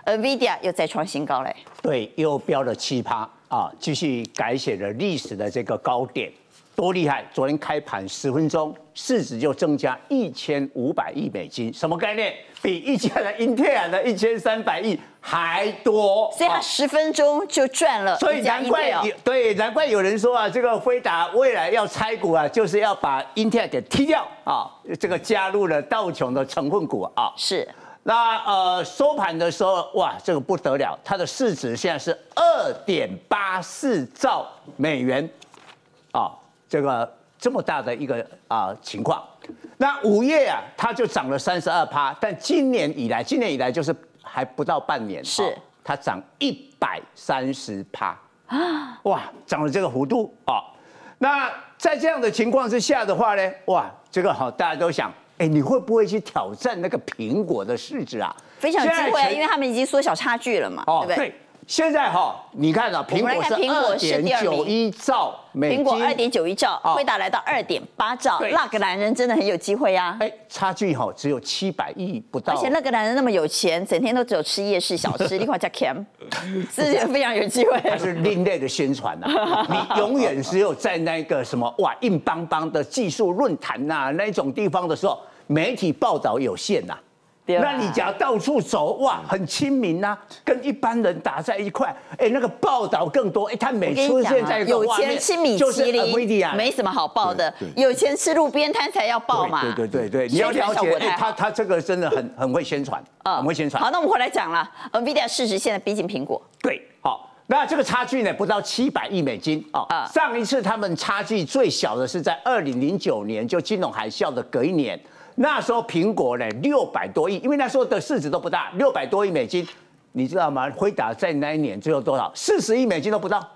，NVIDIA 又再创新高嘞。 对，又飙了7%啊，继续改写了历史的这个高点，多厉害！昨天开盘10分钟，市值就增加1500亿美金，什么概念？比一家的英特尔的1300亿还多。 所以它10分钟就赚了。 所以难怪有人说啊，这个辉达未来要拆股啊，就是要把英特尔给踢掉啊，这个加入了道琼的成分股啊。 是。 那收盘的时候，哇，这个不得了，它的市值现在是2.84兆美元，啊，这个这么大的一个情况。那5月啊，它就涨了32%，但今年以来就是还不到半年， 是它涨130%啊，哇，涨了这个幅度啊。那在这样的情况之下的话呢，哇，这个好，大家都想。你会不会去挑战那个苹果的市值啊？ 非常有机会啊，因为他们已经缩小差距了嘛，对不对？ 对，现在你看啊，苹果是2.91兆美金， 苹果2.91兆，辉达来到2.8兆，那个男人真的很有机会啊！ 差距只有700亿不到， 而且那个男人那么有钱，整天都只有吃夜市小吃，立刻加 cam， 是非常有机会。 它是另类的宣传啊，你永远只有在那个什么硬邦邦的技术论坛呐那种地方的时候，媒体报道有限呐。那你只要到处走，哇，很亲民呐，跟一般人打在一块，那个报道更多，他每出现在一个画面， 有钱吃米其林，没什么好报的，有钱吃路边摊才要报嘛。 对，你要了解，他这个真的很会宣传，很会宣传。 好，那我们回来讲了，NVIDIA 市值现在逼近苹果。 对，好，那这个差距呢，不到700亿美金哦。上一次他们差距最小的是在2009年，就金融海啸的隔一年。那时候苹果呢600多亿，因为那时候的市值都不大，600多亿美金，你知道吗？辉达在那一年最后多少？40亿美金都不到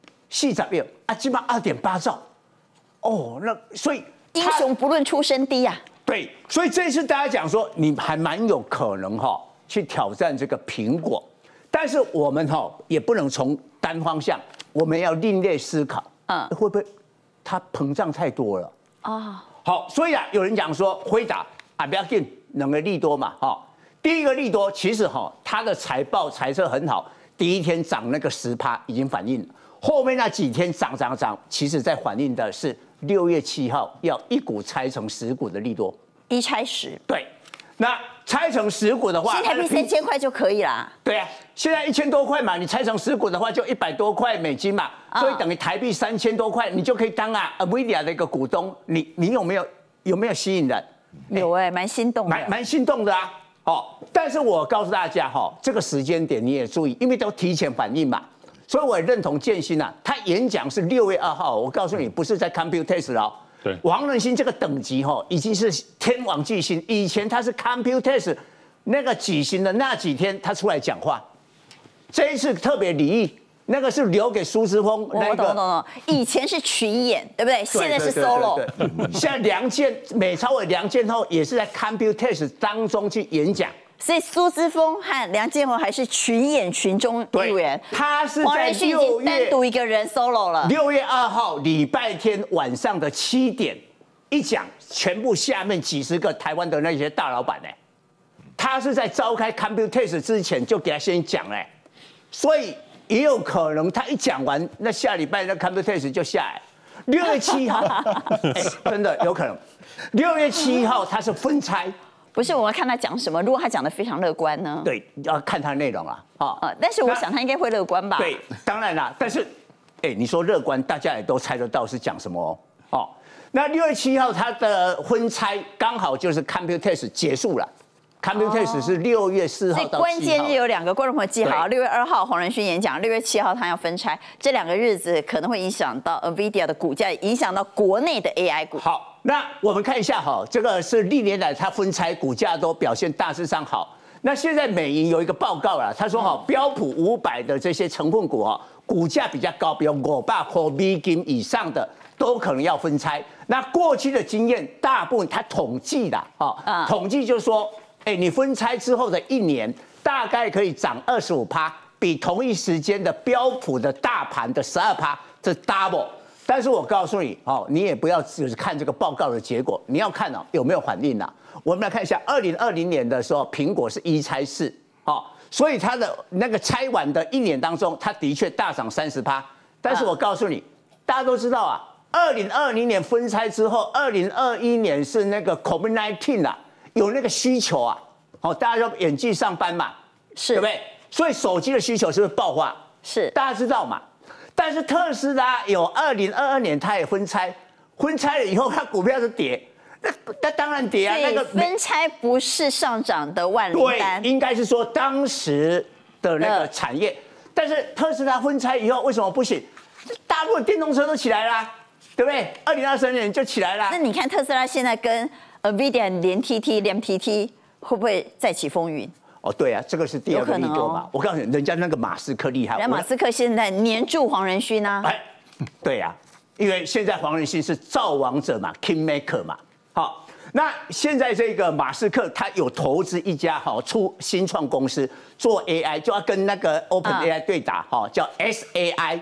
，40亿啊，基本上2.8兆。那所以英雄不论出身低啊。 对，所以这一次大家讲说，你还蛮有可能去挑战这个苹果，但是我们也不能从单方向，我们要另类思考，会不会它膨胀太多了啊？好，所以有人讲说辉达不要紧，两个利多嘛，第一个利多其实它的财报财测很好，第一天涨那个10%已经反映了，后面那几天涨，其实在反映的是6月7号要一股拆成10股的利多 ，1拆10， 对，那拆成10股的话， 新台币3000块就可以啦。 对啊，现在1000多块嘛，你拆成10股的话就100多块美金嘛，所以等于台币3000多块，你就可以当NVIDIA 的一个股东。你有没有吸引人？ 有蛮心动的， 蛮心动的啊。但是我告诉大家这个时间点你也注意，因为都提前反应嘛，所以我也认同建新他演讲是6月2号，我告诉你不是在 Computex 哦。对，王仁兴这个等级已经是天王巨星，以前他是 Computex 那个举行的那几天，他出来讲话。这一次特别礼遇，那个是留给苏之峰那个。 懂。以前是群演，对不对？现在是 solo。 现在美超伟梁建厚也是在 Computex 当中去演讲。 所以苏之峰和梁建宏还是群演群中一员， 他是王仁勋已经单独一个人 solo 了。 6月2号礼拜天晚上的7点一讲，全部下面几十个台湾的那些大老板他是在召开 Computex 之前就给他先讲所以也有可能他一讲完，那下礼拜那 Computex 就下来。6月7号，真的有可能。6月7号他是分拆。 不是，我要看他讲什么。如果他讲的非常乐观呢？ 对，要看他内容啊。 但是我想他应该会乐观吧？ 对，当然啦。但是，你说乐观，大家也都猜得到是讲什么那6月7号他的分拆刚好就是 Computex 结束了。Computex 是6月4号到7号。 关键日有2个，观众朋友记好，6月2号黄仁勋演讲，6月7号他要分拆，这2个日子可能会影响到 NVIDIA 的股价，影响到国内的 AI 股。 好，那我们看一下这个是历年来它分拆股价都表现大致上好。那现在美银有一个报告啦，他说标普500的这些成分股股价比较高，比如500块美金以上的都可能要分拆。那过去的经验，大部分它统计啦统计就是说。你分拆之后的1年，大概可以涨25%，比同一时间的标普的大盘的12%，这 double。但是我告诉你，你也不要只看这个报告的结果，你要看有没有反应我们来看一下，2020年的时候，苹果是1拆4， 所以它的那个拆完的1年当中，它的确大涨30%。但是我告诉你，大家都知道啊，2020年分拆之后，2021年是那个 COVID-19 啊，有那个需求啊，大家就远距上班嘛， 是， 对不对？所以手机的需求是不是爆发？ 是， 大家知道嘛？但是特斯拉有2022年它也分拆了以后，它股票是跌。那当然跌啊，那个分拆不是上涨的万灵丹， 对，应该是说当时的那个产业。但是特斯拉分拆以后为什么不行？大陆的电动车都起来啦，对不对？2023年就起来啦。 那你看特斯拉现在跟 NVIDIA 连 TT 会不会再起风云？ 哦，对啊，这个是第二个利多嘛。我告诉你，人家那个马斯克厉害， 人家马斯克现在黏住黄仁勋啊。 哎，对呀，因为现在黄仁勋是造王者嘛 ，Kingmaker 嘛。好，那现在这个马斯克他有投资一家出新创公司做 AI， 就要跟那个 OpenAI 对打，叫 SAI，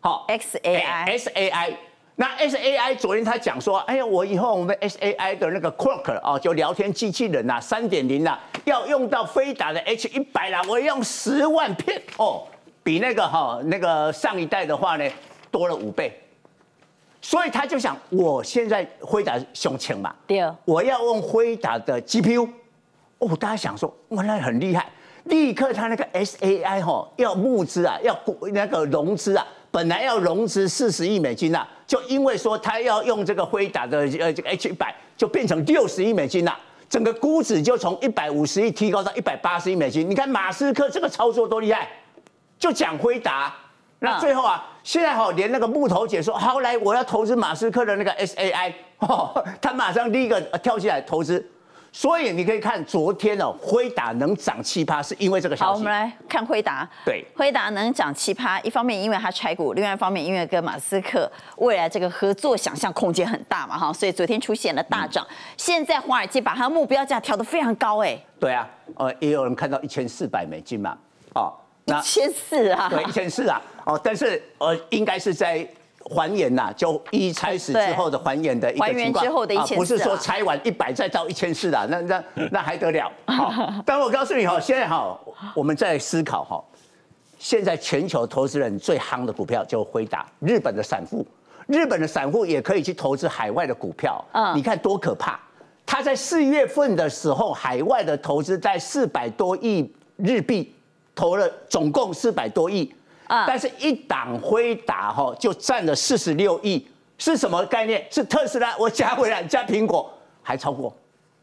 SAI。那 SAI 昨天他讲说，哎呀，我以后我们 SAI 的那个 Clock 就聊天机器人3.0要用到飞达的 H100啦，我用10万片比那个上一代的话呢多了5倍。所以他就想，我现在辉达胸前嘛， 对， 我要用辉达的 GPU， 大家想说，哇，那很厉害，立刻他那个 SAI 要募资啊，要那个融资啊，本来要融资40亿美金啊，就因为说他要用这个辉达的这个 H100，就变成60亿美金啦，整个估值就从150亿提高到180亿美金。你看马斯克这个操作多厉害，就讲辉达。那最后现在连那个木头姐说好来，我要投资马斯克的那个 SAI，他马上第一个跳起来投资。所以你可以看昨天辉达能涨7%，是因为这个消息。 好，我们来看辉达。 对， 辉达能涨7%，一方面因为它拆股，另外一方面因为跟马斯克未来这个合作想象空间很大嘛，所以昨天出现了大涨。现在华尔街把它目标价调得非常高， 对啊，也有人看到1400美金嘛 ，1400啊， 对，1400啊，但是应该是在还原呐，就一开始之后的还原的一个情况， 还原之后的1400， 不是说拆完100再到1400啦，那还得了？但我告诉你现在我们在思考现在全球投资人最夯的股票就辉达，日本的散户也可以去投资海外的股票，你看多可怕！他在4月份的时候，海外的投资在400多亿日币。投了总共400多亿，但是一档辉达就占了46亿，是什么概念？是特斯拉，我加回来加苹果还超过。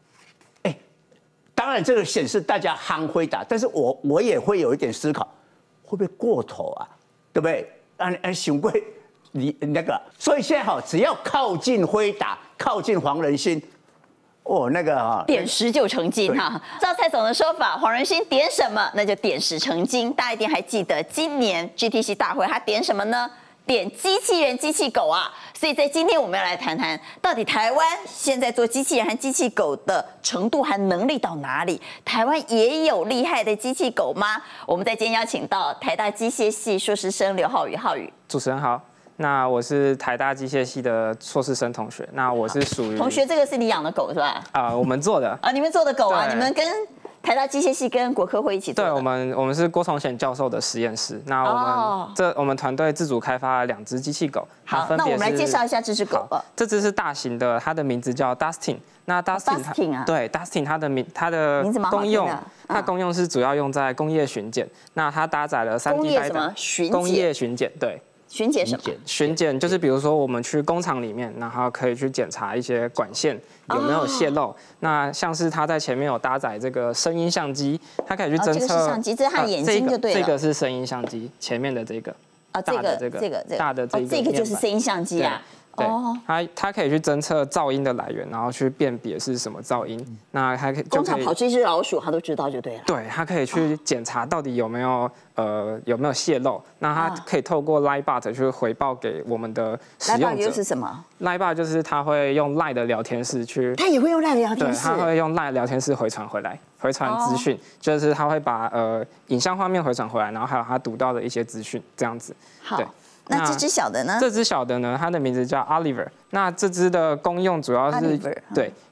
当然这个显示大家夯辉达，但是我也会有一点思考，会不会过头啊？对不对？熊贵你那个，所以现在只要靠近辉达，靠近黄仁勋。那个点石就成金哈。照蔡总的说法，黄仁勋点什么，那就点石成金。大家一定还记得今年 GTC 大会他点什么呢？点机器人、机器狗啊。所以在今天我们要来谈谈，到底台湾现在做机器人和机器狗的程度和能力到哪里？台湾也有厉害的机器狗吗？我们在今天邀请到台大机械系硕士生刘浩宇，浩宇。 主持人好。那我是台大机械系的硕士生同学，那我是属于同学，这个是你养的狗是吧？ 我们做的你们做的狗啊，你们跟台大机械系跟国科会一起做的。 对，我们是郭崇显教授的实验室。那我们团队自主开发了2只机器狗。 好，那我们来介绍一下这只狗吧。 这只是大型的，它的名字叫 Dustin。那 Dustin 啊， 对 Dustin 它的功用，它功用是主要用在工业巡检。那它搭载了3D 拍档。工业巡检，对。 巡检什么？ 巡检就是比如说我们去工厂里面，然后可以去检查一些管线有没有泄漏。那像是它在前面有搭载这个声音相机，它可以去侦测。 这个是相机，这是它眼睛就对了。 这个是声音相机，前面的这个。 这个大的这个。 这个就是声音相机啊。 对，它可以去侦测噪音的来源，然后去辨别是什么噪音。那它可以工厂跑出一只老鼠，它都知道就对了。 对，它可以去检查到底有没有泄漏。那它可以透过 Livebot 去回报给我们的使用者。 Livebot 又是什么 ？Livebot 就是它会用 Line 的聊天室去。 它也会用 Line 聊天室。 对，它会用 Line 聊天室回传资讯，就是它会把影像画面回传回来，然后还有它读到的一些资讯，这样子。 好。那这只小的呢？ 这只小的呢，它的名字叫 Oliver。那这只的功用主要是对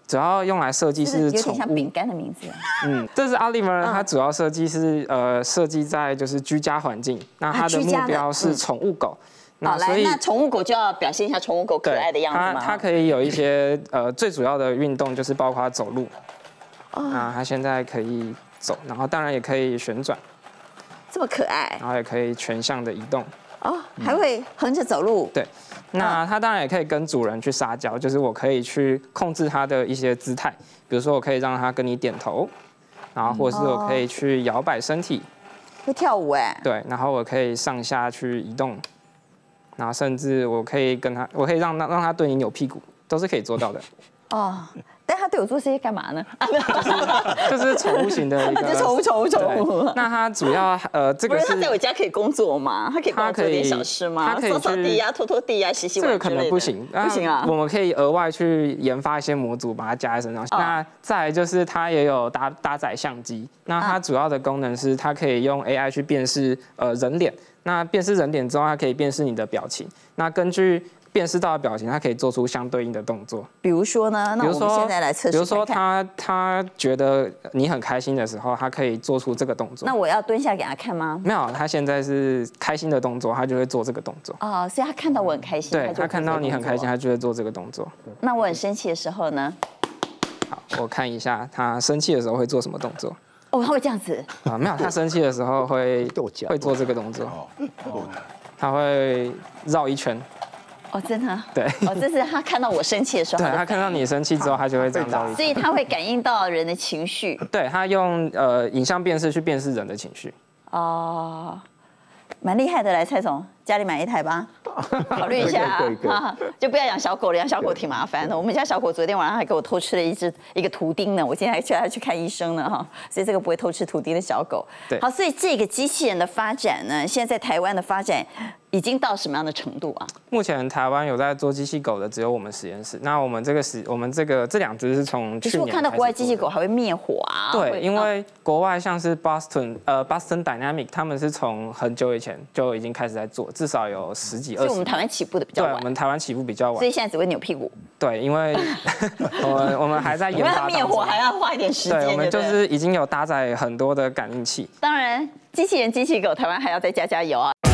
主要用来设计是有点宠物。 像饼干的名字。 这是 Oliver，它主要设计是设计在就是居家环境，那它的目标是宠物狗。 好，来，那宠物狗就要表现一下宠物狗可爱的样子吗？ 它可以有一些最主要的运动就是包括走路。那它现在可以走，然后当然也可以旋转， 这么可爱， 然后也可以全向的移动。 还会横着走路。 对，那它当然也可以跟主人去撒娇，就是我可以去控制它的一些姿态，比如说我可以让它跟你点头，然后或者是我可以去摇摆身体， 会跳舞哎。 对，然后我可以上下去移动，然后甚至我可以让它对你扭屁股，都是可以做到的。 但他对我做这些干嘛呢？ 就是宠物型的一个， 宠物。 那它主要这个是他在我家可以工作吗？他可以帮我做点小事吗？ 它可以扫扫地啊，拖拖地啊，洗洗碗。 这个可能不行， 不行啊。 我们可以额外去研发一些模组，把它加在身上。那再来就是它也有搭载相机，那它主要的功能是它可以用 AI 去辨识人脸，那辨识人脸之后，它可以辨识你的表情，那根据辨识到的表情，它可以做出相对应的动作。 比如说呢？那我们现在来测试看看。 比如说他觉得你很开心的时候，他可以做出这个动作。 那我要蹲下给他看吗？ 没有，他现在是开心的动作，他就会做这个动作。 所以他看到我很开心， 对，他看到你很开心，他就会做这个动作。 那我很生气的时候呢？ 好，我看一下他生气的时候会做什么动作。 他会这样子？ 没有，他生气的时候会做这个动作。他会绕一圈。 真的？ 对。 这是他看到我生气的时候。 对，他看到你生气之后，他就会这样绕一圈。 所以他会感应到人的情绪。 对，他用影像辨识去辨识人的情绪。 蛮厉害的，来蔡总，家里买一台吧，考虑一下就不要养小狗了，养小狗挺麻烦的。我们家小狗昨天晚上还给我偷吃了一个图钉呢，我今天还叫它去看医生呢所以这个不会偷吃图钉的小狗。 对， 好，所以这个机器人的发展呢，现在在台湾的发展已经到什么样的程度啊？ 目前台湾有在做机器狗的只有我们实验室。那我们这两只是从去年。可是我看到国外机器狗还会灭火啊。 对，因为国外像是 Boston Dynamic， 他们是从很久以前就已经开始在做，至少有10几20年。 所以我们台湾起步的比较晚。 对，我们台湾起步比较晚。 所以现在只会扭屁股。 对，因为我们还在研发当中。 灭火还要花一点时间。 对，我们就是已经有搭载很多的感应器。 当然，机器人、机器狗，台湾还要再加油啊。